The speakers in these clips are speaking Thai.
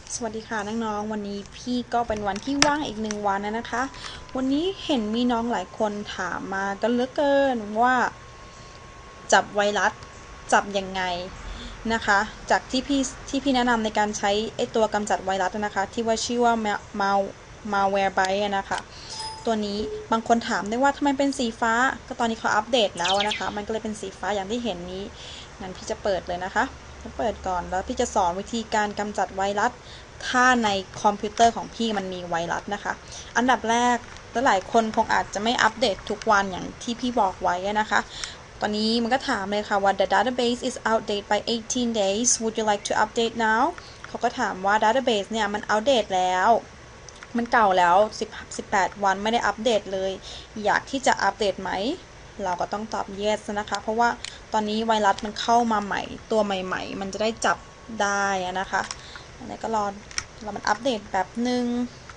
สวัสดีค่ะน้องๆวันนี้พี่ก็เป็นวันที่ว่างอีก1 วันนะคะวันนี้เห็นมีน้องหลายคนถามมากันเหลือเกินว่าจับไวรัสจับยังไงนะคะจากที่พี่แนะนำในการใช้ไอตัวกำจัดไวรัสนะคะที่ว่าชื่อว่า Malwarebytes นะคะตัวนี้บางคนถามได้ว่าทำไมเป็นสีฟ้าก็ตอนนี้เขาอัปเดตแล้วนะคะมันก็เลยเป็นสีฟ้าอย่างที่เห็นนี้งั้นพี่จะเปิดเลยนะคะเปิดก่อนแล้วพี่จะสอนวิธีการกำจัดไวรัสถ้าในคอมพิวเตอร์ของพี่มันมีไวรัสนะคะอันดับแรกหลายคนคงอาจจะไม่อัปเดตทุกวันอย่างที่พี่บอกไว้นะคะตอนนี้มันก็ถามเลยค่ะว่า the database is outdated by 18 days would you like to update now เขาก็ถามว่า database เนี่ยมันอัปเดตแล้วมันเก่าแล้ว18 วันไม่ได้อัปเดตเลยอยากที่จะอัปเดตไหมเราก็ต้องตอบ yes นะคะเพราะว่าตอนนี้ไวรัสมันเข้ามาใหม่ตัวใหม่ๆมันจะได้จับได้นะคะอันนี้ก็รอมันอัปเดตแบบนึง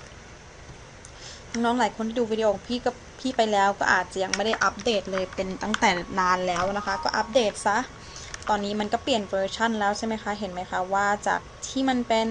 น้องๆหลายคนที่ดูวิดีโอของพี่ไปแล้วก็อาจจะยังไม่ได้อัปเดตเลยเป็นตั้งแต่นานแล้วนะคะก็อัปเดตซะตอนนี้มันก็เปลี่ยนเวอร์ชันแล้วใช่ไหมคะเห็นไหมคะว่าจากที่มันเป็น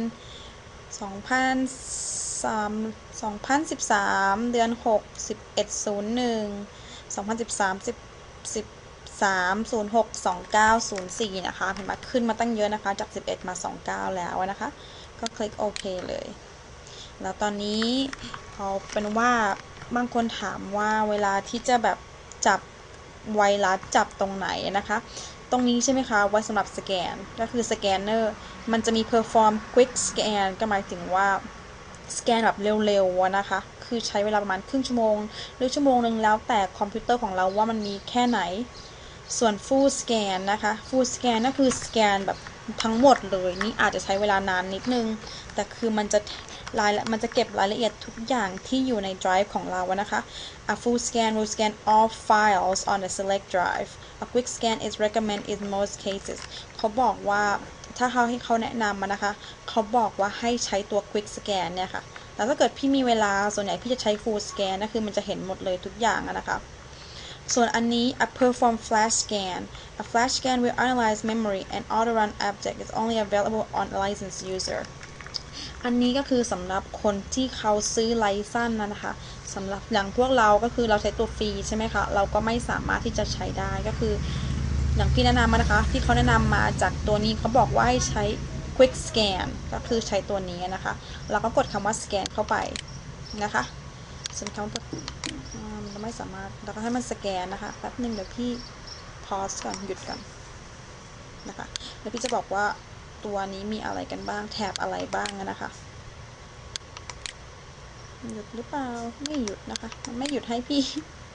2013เดือน6 11/01 2013 13 06 29 04นะคะเห็นไหมขึ้นมาตั้งเยอะนะคะจาก11มา29แล้วนะคะก็คลิกโอเคเลยแล้วตอนนี้เอาเป็นว่าบางคนถามว่าเวลาที่จะแบบจับไวรัสจับตรงไหนนะคะตรงนี้ใช่ไหมคะไว้สำหรับสแกนก็คือสแกนเนอร์มันจะมี perform quick scan ก็หมายถึงว่าสแกนแบบเร็วๆนะคะคือใช้เวลาประมาณครึ่งชั่วโมงหรือชั่วโมงนึงแล้วแต่คอมพิวเตอร์ของเราว่ามันมีแค่ไหนส่วน full scan นะคะ full scan ก็คือสแกนแบบทั้งหมดเลยนี่อาจจะใช้เวลานานนิดนึงแต่คือมันจะเก็บรายละเอียดทุกอย่างที่อยู่ใน drive ของเรานะคะ A full scan will scan all files on the select drive. A quick scan is recommended in most cases. เขาบอกว่าถ้าเขาแนะนำมานะคะเขาบอกว่าให้ใช้ตัว quick scan เนี่ยค่ะแล้วถ้าเกิดพี่มีเวลาส่วนใหญ่พี่จะใช้ full scan นะคือมันจะเห็นหมดเลยทุกอย่างนะคะส่วนอันนี้ a perform flash scan a flash scan will analyze memory and auto run object is only available on a licensed user อันนี้ก็คือสำหรับคนที่เขาซื้อไลเซนส์นะคะสำหรับอย่างพวกเราก็คือเราใช้ตัวฟรีใช่ไหมคะเราก็ไม่สามารถที่จะใช้ได้ก็คืออย่างพี่แนะนำมานะคะที่เขาแนะนำมาจากตัวนี้เขาบอกว่าให้ใช้ quick scan ก็คือใช้ตัวนี้นะคะเราก็กดคำว่า scan เข้าไปนะคะส่วนคำว่าเราไม่สามารถเราก็ให้มันสแกนนะคะแป๊บหนึ่งเดี๋ยวพี่ pause ก่อนหยุดก่อนนะคะแล้วพี่จะบอกว่าตัวนี้มีอะไรกันบ้างแถบอะไรบ้างนะคะหยุดหรือเปล่าไม่หยุดนะคะมันไม่หยุดให้พี่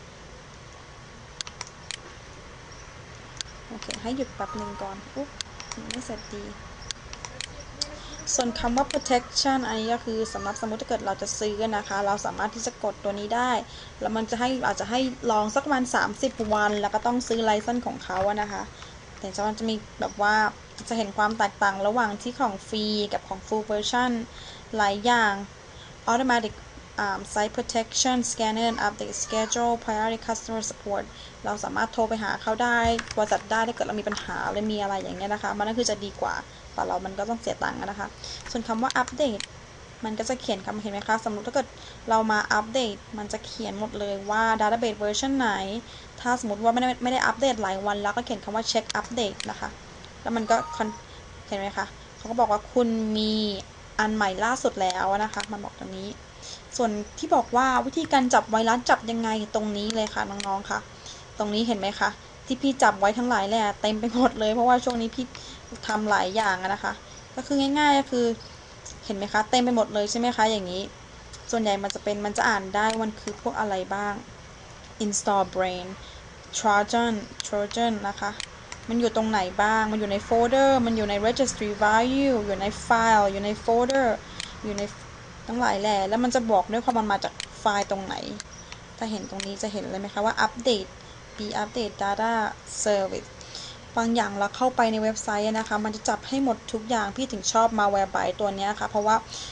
โอเคให้หยุดแป๊บหนึ่งก่อนอุ๊บไม่เสร็จดีส่วนคำว่า protection อันนี้ก็คือสำหรับสมมติถ้าเกิดเราจะซื้อนะคะเราสามารถที่จะกดตัวนี้ได้แล้วมันจะอาจจะให้ลองสักวัน30 วันแล้วก็ต้องซื้อไลเซนส์ของเขานะคะแต่มันจะมีแบบว่าจะเห็นความแตกต่างระหว่างที่ของฟรีกับของ full version หลายอย่าง automatic site protection scanner and update schedule priority customer support เราสามารถโทรไปหาเขาได้บริษัทได้ถ้าเกิดเรามีปัญหาหรือมีอะไรอย่างเงี้ยนะคะมันก็คือจะดีกว่าแต่เรามันก็ต้องเสียตังค์นะคะส่วนคำว่าอัปเดตมันก็จะเขียนคำเห็นไหมคะสมมติถ้าเกิดเรามาอัปเดตมันจะเขียนหมดเลยว่า database version ไหนถ้าสมมติว่าไม่ได้อัปเดตหลายวันแล้วก็เขียนคำว่า check update นะคะแล้วมันก็เห็นไหมคะเขาก็บอกว่าคุณมีอันใหม่ล่าสุดแล้วนะคะมันบอกตรงนี้ส่วนที่บอกว่าวิธีการจับไวรัสจับยังไงตรงนี้เลยค่ะน้องๆค่ะตรงนี้เห็นไหมคะที่พี่จับไว้ทั้งหลายแหละเต็มไปหมดเลยเพราะว่าช่วงนี้พี่ทำหลายอย่างนะคะก็คือง่ายๆก็คือเห็นไหมคะเต็มไปหมดเลยใช่ไหมคะอย่างนี้ส่วนใหญ่มันจะอ่านได้มันคือพวกอะไรบ้าง install brain trojan นะคะมันอยู่ตรงไหนบ้างมันอยู่ในโฟลเดอร์มันอยู่ใน registry value อยู่ในไฟล์อยู่ในโฟลเดอร์อยู่ในทั้งหลายแหล่แล้วมันจะบอกด้วยความมันมาจากไฟล์ตรงไหนถ้าเห็นตรงนี้จะเห็นเลยไหมคะว่า update update data service บางอย่างเราเข้าไปในเว็บไซต์นะคะมันจะจับให้หมดทุกอย่างพี่ถึงชอบ Malwarebytes ตัวนี้ค่ะเพราะว่า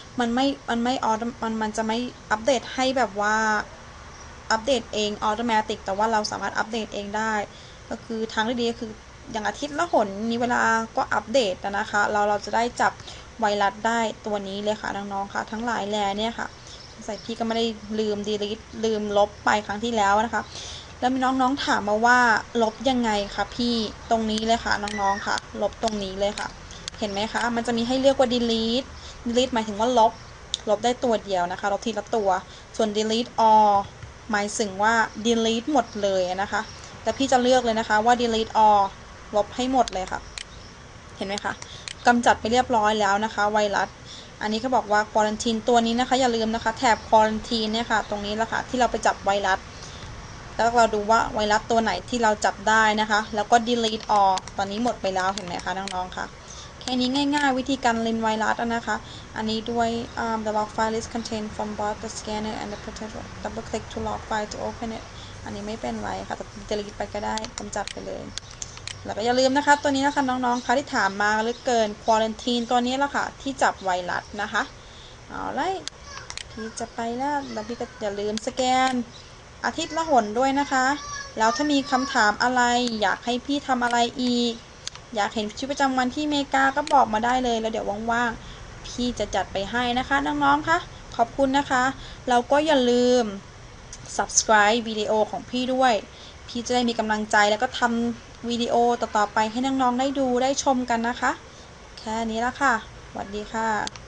มันจะไม่อัปเดตให้แบบว่าอัปเดตเองออโตเมติกแต่ว่าเราสามารถอัปเดตเองได้ก็คือทางที่ดีก็คืออย่างอาทิตย์ละหนนี้เวลาก็อัปเดตนะคะเราจะได้จับไวรัสได้ตัวนี้เลยค่ะน้องๆค่ะทั้งหลายแหล่เนี่ยค่ะใส่พี่ก็ไม่ได้ลืม delete ลืมลบไปครั้งที่แล้วนะคะแล้วมีน้องๆถามมาว่าลบยังไงคะพี่ตรงนี้เลยค่ะน้องๆค่ะลบตรงนี้เลยค่ะเห็นไหมคะมันจะมีให้เลือกว่า delete หมายถึงว่าลบได้ตัวเดียวนะคะลบทีละตัวส่วน delete all หมายถึงว่า delete หมดเลยนะคะแต่พี่จะเลือกเลยนะคะว่า delete all ลบให้หมดเลยค่ะเห็นไหมคะกำจัดไปเรียบร้อยแล้วนะคะไวรัสอันนี้เขาบอกว่า quarantine ตัวนี้นะคะอย่าลืมนะคะแถบ quarantine เนี่ยค่ะตรงนี้แหละค่ะที่เราไปจับไวรัสแล้วเราดูว่าไวรัสตัวไหนที่เราจับได้นะคะแล้วก็ delete all ตอนนี้หมดไปแล้วเห็นไหมคะน้องๆค่ะแค่นี้ง่ายๆวิธีการเล่นไวรัสนะคะอันนี้ด้วย the log file is contained from both the scanner and the potential double click to log file to open it อันนี้ไม่เป็นไรค่ะแต่ delete ไปก็ได้กำจัดไปเลยแล้วก็อย่าลืมนะคะตัวนี้นะคะน้องๆคะที่ถามมาเหลือเกิน quarantine ตัวนี้แหละค่ะที่จับไวรัสนะคะเอาเลยพี่จะไปแล้วพี่ก็อย่าลืมสแกนอาทิตย์ละหนด้วยนะคะแล้วถ้ามีคำถามอะไรอยากให้พี่ทำอะไรอีกอยากเห็นชีวิตประจำวันที่อเมริกาก็บอกมาได้เลยแล้วเดี๋ยวว่างๆพี่จะจัดไปให้นะคะน้องๆคะขอบคุณนะคะแล้วก็อย่าลืม subscribe วิดีโอของพี่ด้วยพี่จะได้มีกำลังใจแล้วก็ทำวิดีโอต่อๆไปให้น้องๆได้ดูได้ชมกันนะคะแค่นี้ละค่ะสวัสดีค่ะ